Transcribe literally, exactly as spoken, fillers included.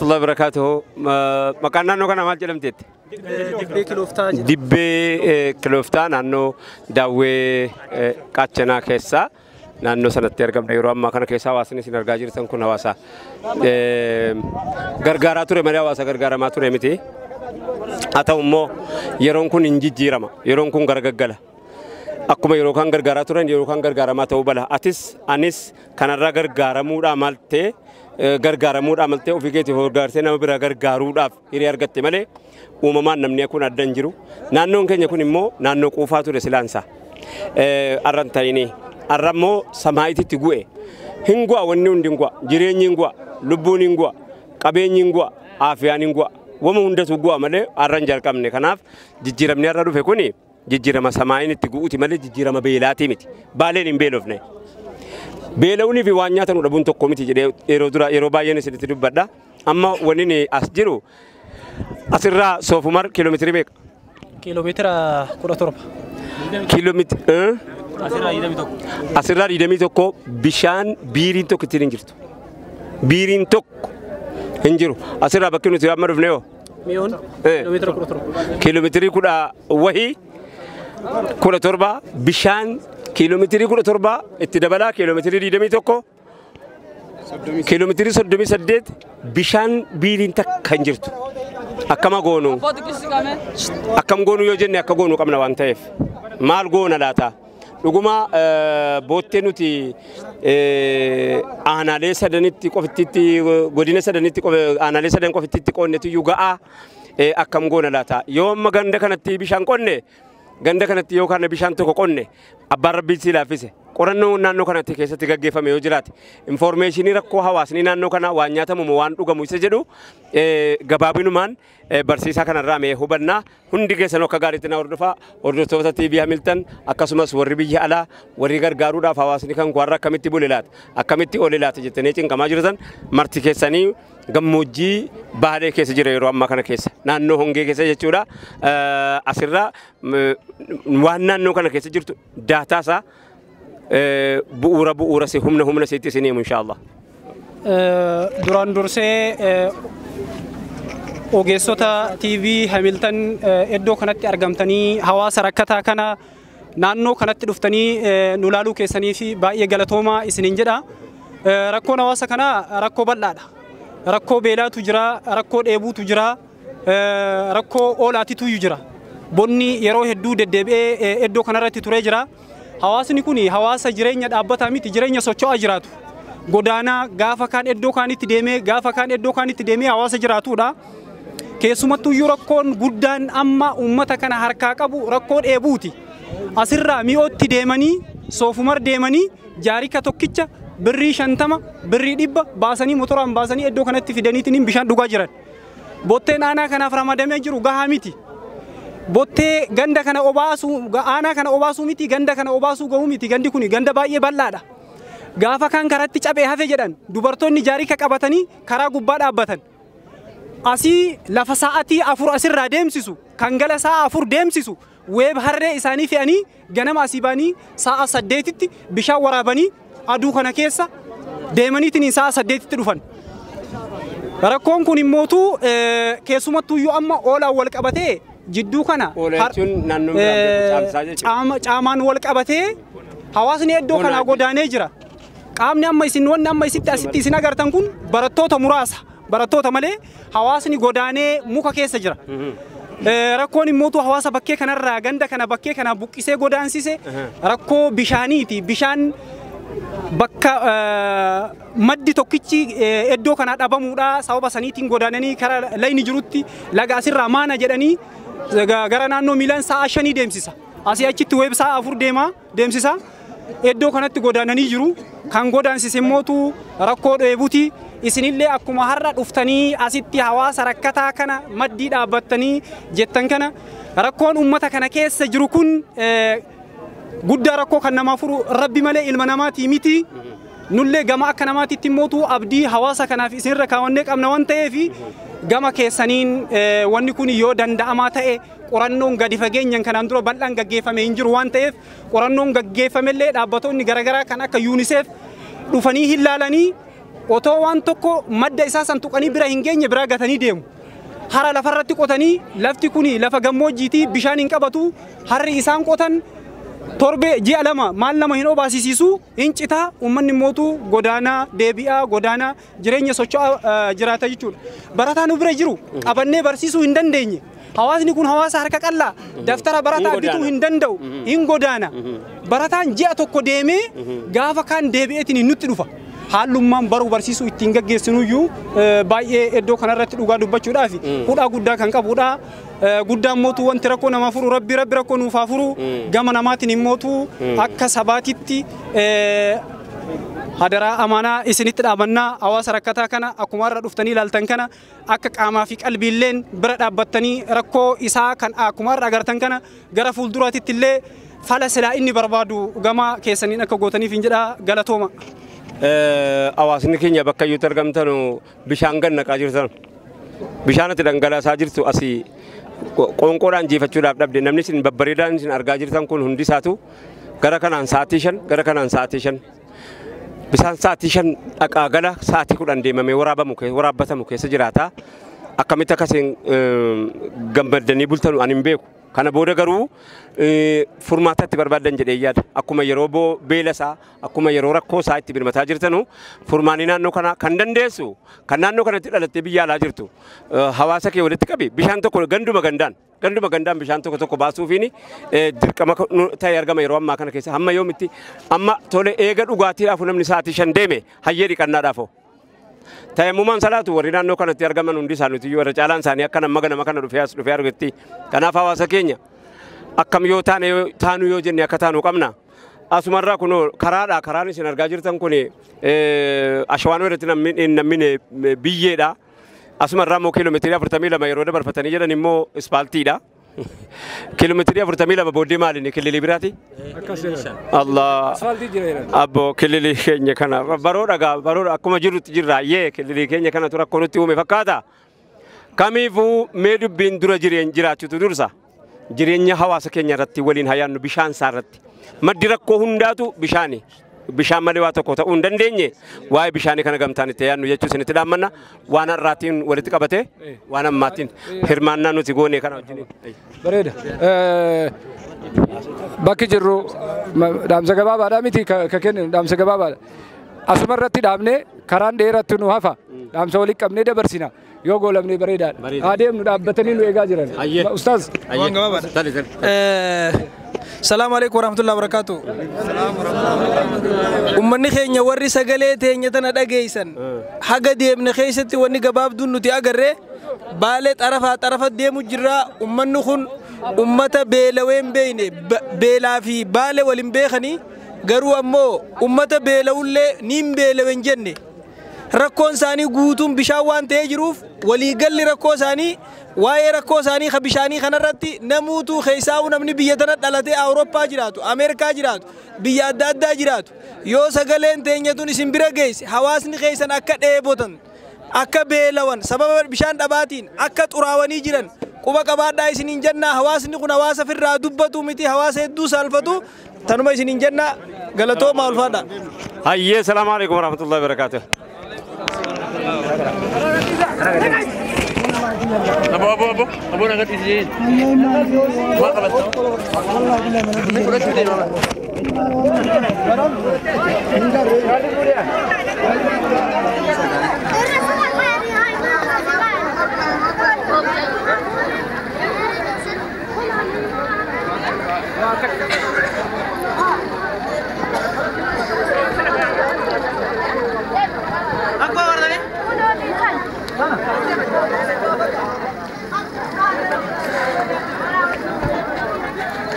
warahmatullahi wabarakatuh. Maqaan naannoo kana maal jedhamteetti? Dibbee Kilooftaa jedhama. Dibbee Kilooftaa naannoo Daawwee Qaachanaa keessaa naannoo sanatti argamna. Yeroo ammaa kana keessa hawaasni isin argaa jirtan kun hawaasa gargaaraa ture malee hawaasa gargaaramaa ture miti. Haa ta'u immoo yeroon kun hin jijjiirama. Yeroon kun gargaggala. Akkuma yeroo kan gargaaraa turan yeroo kan gargaaramaa ta'uu bala. Atis anis kanarraa gargaaramuudhaa maltee gargaaramuudhaa maltee ofii keetiif gargaarsee nama biraa gargaaruudhaaf hiree argatte malee uumamaan namni kun adda hin jiru. Naannoon keenya kun immoo naannoo quufaa ture silaansa. Arran ta'ini arra immoo samaayititti gu'e. Hin gu'a wanni hundi hin gu'a. Jireenyi hin gu'a. Lubbuun hin gu'a. Qabeenyi hin gu'a. Aafiyaan hin gu'a. Wama hundatu gu'a malee arran jalqabne. Kanaaf jijjiiramni arra dhufe kuni jijjiirama samaayin itti gu'uuti malee jijjiirama beelaatii miti. Baaleen hin beelofne. Beela'uunii fi waan nyaatan dhabuun tokko miti jedhee yeroo dura yeroo baay'een isinitti dubbadha. Amma wanni as jiru asirraa Soofumar kiiloomeetirii meeqa? Kiiloomeetira kudha torba. Kiiloomeetira asirraa digdamii tokko bishaan biiriin tokko ittiin hin jirtu. Biiriin tokko hin jiru. Asirraa bakki nuti amma dhufne yoo? Mi'oon kiiloomeetira kudha torba. Kiiloomeetirii kudha wahii kudha torba bishaan kiiloomeetirii kudha torba itti dabalaa kiiloomeetirii digdamii tokko kiiloomeetirii soddomii saddeet bishaan biiriin takka hin jirtu. Akkama goonu akkam goonu yoo jenne akka goonu qabna waan ta'eef maal goona laata? Dhuguma boottee nuti aanaalee sadanitti qofittitti godina sadanitti aanaalee sadan qofittitti qonnetu iyyuu ga'aa akkam goona laata? Yoo amma ganda kanatti bishaan qonne ganda kanatti yoo kana bishaan tokko qonne abbaan rabbii si laaffise qorannoo naannoo kanatti keessatti gaggeeffame yoo jiraate informationii rakkoo hawaasni naannoo kana waan nyaatamu moo waan dhugamu isa jedhu gabaabinumaan barsiisaa kanarraa mee hubannaa hundi keessanoo akka gaariitti na hordofaa hordoftoota T V Hamilton akkasumas warri biyya alaa warri gargaaruudhaaf hawaasni kan warra akkamitti bule laata akkamitti oole laata jettanii cinqamaa jirtan marti keessanii gammoojjii baalee keessa jira yeroo ammaa kana keessa naannoo hongee keessa jechuudha. Asirraa waan naannoo kana keessa jirtu daataasaa bu'uura bu'uura si humna humna sitti isin himu inshaallah. Duraan dursee ogeessota T V Hamilton iddoo kanatti argamtanii hawaasa rakkataa kana naannoo kanatti dhuftanii nu laaluu keessanii fi baay'ee galatoomaa isiniin jedha. Rakkoon hawaasa kanaa rakkoo bal'aadha. Rakkoo beelaatu jira, rakkoo dheebuutu jira, rakkoo oolaatitu jira. Bonni yeroo hedduu deddeebi'ee iddoo kanarratti turee jira. Hawaasni kun hawaasa jireenya dhaabbataa miti jireenya socho'aa jiraatu. Godaanaa gaafa kaan iddoo kaanitti deemee gaafa kaan iddoo kaanitti deemee hawaasa jiraatudha. Keessumattuu iyyuu rakkoon guddaan amma uummata kana harkaa qabu rakkoo dheebuuti. Asirraa mi'ootti deemanii Soofumar deemanii jaarika tokkicha birrii shantama birrii dhibba baasanii motoraan baasanii iddoo kanatti fidaniitiin bishaan dhugaa jiran. Botteen aanaa kanaaf ramadamee jiru gahaa miti. Bottee ganda kana obaasuu aanaa kana obaasuu miti ganda kana obaasuu ga'uu miti gandi kun ganda baay'ee bal'aadha. Gaafa kan karatti cabee hafe jedhan dubartoonni jaarika qabatanii karaa gubbaa dhaabbatan. Asii lafa sa'aatii afur asirraa deemsisu kan gala sa'a afur deemsisu weeb harree isaanii fe'anii ganama asii baanii sa'a saddeetitti bishaan waraabanii aduu kana keessa deemaniitiin sa'a saddeetitti dhufan. Rakkoon kun immootu keessumattuu iyyuu amma oolaan wal qabatee jidduu kana caamaan wal qabatee hawaasni iddoo kana godaanee jira. Qaamni amma isin wanni amma isitti asitti isin agartan kun barattoota muraasa. Barattoota malee hawaasni godaanee muka keessa jira. Rakkoon immootu hawaasa bakkee kanarraa ganda kana bakkee kana buqqisee godaansise rakkoo bishaaniiti. Bishaan bakka maddi tokkichi iddoo kana dhabamuudha sababa saniitiin godaananii karaa layni jirutti laga asirraa maana jedhanii gara naannoo miilaan sa'a shanii deemsisa. Asii achitti weeb sa'a afur deemaa deemsisa. Iddoo kanatti godaananii jiru. Kan godaansise immootu rakkoo dheebuuti. Isinillee akkuma har'a dhuftanii asitti hawaasa rakkataa kana maddii dhaabbattanii jettan kana rakkoon uummata kana keessa jiru kun guddaa rakkoo kan namaa furu rabbi malee ilma namaati miti. Nullee gama akka namaatitti immootu abdii hawaasa kanaaf isinirra kaawwannee qabna waan ta'eef gama keessaniin wanni kun yoo danda'amaa ta'e qorannoon gadi fageenyaan kanaan dura bal'aan gaggeeffame hin jiru waan ta'eef qorannoon gaggeeffamellee dhaabbattoonni garaagaraa kan akka UNICEF dhufanii hin laalanii otoo waan tokko madda isaa san tuqanii bira hin geenye bira gatanii deemu. Hara lafarratti qotanii lafti kuni lafa gammoojjiiti bishaan hin qabatu harri isaan qotan torbe ji'a lama maal nama hin obaasisiisu hin citaa uummanni mootu godaanaa deebi'aa godaanaa jireenya socho'aa jiraata jechuudha. Barataan nu bira jiru qabannee barsiisuu hin dandeenye. Hawaasni kun hawaasa harka qal'aa daftara barataa bituu hin danda'u hin godaana. Barataan ji'a tokko deemee gaafa kaan deebi'eetiin nutti dhufa. Haalummaan baruu barsiisuu ittiin gaggeessinuyyuu baay'ee iddoo kanarratti dhugaa dubbachuudhaaf hudhaa guddaa kan qabudha. Guddaan mootuu wanti rakkoo namaa furu rabbi rabbi rakkoo nuuf haa furu gama namaatiin hin mootuu akka sabaatitti hadaraa amaanaa isinitti dhaabannaa hawaasa rakkataa kana akkuma irra dhuftanii ilaaltan kana akka qaamaa fi qalbiilleen bira dhaabbattanii rakkoo isaa kan akkuma irra agartan kana gara fuulduraatitti illee fala silaa inni barbaadu gama keessaniin akka gootaniif hin jedha galatooma. Hawaasni keenya bakka iyyuu argamtan bishaan gad naqaa jirtan bishaan itti dhangalaasaa jirtu asii qoonqoodhaan jiifachuudhaaf dhabde namni isin babbareedaan isin argaa jirtan kun hundi isaatu gara kanaan sa'aatii shan gara kanaan sa'aatii shan bishaan sa'aatii shan dhaqaa gala sa'aatii kudhan deemamee waraabamu waraabbatamu keessa jiraata akkamitti akkasiin gammadanii bultanu ani hin beeku. Kana booda garuu furmaatatti barbaadan jedhee yaada akkuma yeroo beela isaa akkuma yeroo rakkoo isaa itti birmataa jirtanu furmaanii naannoo kana kan dandeessu kan naannoo kanatti dhalattee biyya alaa jirtu hawaasa kee walitti qabi bishaan tokko ganduma gandaan ganduma gandaan bishaan tokko tokko baasuufiin dirqama ta'ee argama yeroo ammaa kana keessa hamma yoomitti amma tole eega dhugaatiidhaaf namni sa'aatii shan deeme hayyee dhiqannaadhaafoo. Taa'immumaan salaatu warri naannoo kanatti argaman hundi isaaniitu warra caalaan isaanii akka nama ganama kana dhufee as dhufee argetti. Kanaaf hawaasa keenya akkam yoo taane taanu yoo jenne akka taanu qabna. Asumarraa kun karaadha karaan isin argaa jirtan kun ashawaan irratti namni biyyeedha. Asumarraa immoo kiiloomeetirii afurtamii lama yeroo dabarfatanii jedhan immoo ispaaltiidha. Kiiloomeetirii afurtamii lama booddee maaliin kililii biraati? Allah abbo kililii keenya kana baroo dhagaa baroo akkuma jirutti jirra yee kililii keenya kana tura akka nutti uume fakkaata. Kamiifuu mee dubbiin dura jireen jiraachutu dursa jireenya hawaasa keenya irratti waliin hayaannu bishaan isaa irratti maddi rakkoo hundaatu bishaani. Bishaan malee waa tokko ta'uu hin dandeenye waa'ee bishaanii kana gamtaan itti yaadnu jechuu isinitti dhaammanna waan har'aatiin walitti qabate waan ammaatiin hirmaannaa nuti goone kana wajjin. Bareeda. Bakki jirru dhaamsa gabaabaadhaa miti ka kennu dhaamsa gabaabaadha. Asuma irratti dhaabnee karaan dheeratti nu hafa dhaamsa walitti qabnee dabarsina yoo goolamnee bareedaadha. Adeemnu dhaabbatanii nu eegaa jiran. Ustaaz. Waan gabaabaadha. السلام عليكم ورحمة الله وبركاته. أمني خيني وري سجلة تيني تنا دقيسن. حاجة دي ابن خيستي وني جباب دون نتي أجره. بالت عرفت عرفت دي مجرى أمني خن أمته بيلوين بينه بيلا في باله ولين بيخني. قروا أمو أمته بيلوله نيم بيلوين جنة. ركون ساني قوتهم بشاوان تجروف ولي قل ركون ساني waa'ee rakkoo isaanii ka bishaanii kanarratti namuutu keessaa'u namni biyya tana dhalatee Awurooppaa jiraatu Ameerikaa jiraatu biyya adda addaa jiraatu yoo sagaleen teenyatuun isin bira geesse hawaasni keessan akka dheebotan akka beelawan sababa bishaan dhabaatiin akka xuraawanii jiran quba qabaadhaa isiniin jennaa hawaasni kun hawaasa firraa dubbatu miti hawaasa hedduu saalfatu tanuma isiniin jennaa galatooma ulfaadha. Hayyee salaamu alaikum warahmatullahi wabarakatuh. Abu abu abu abu nak di sini. Buat apa tu? Ini boleh cuci mana? Enggak.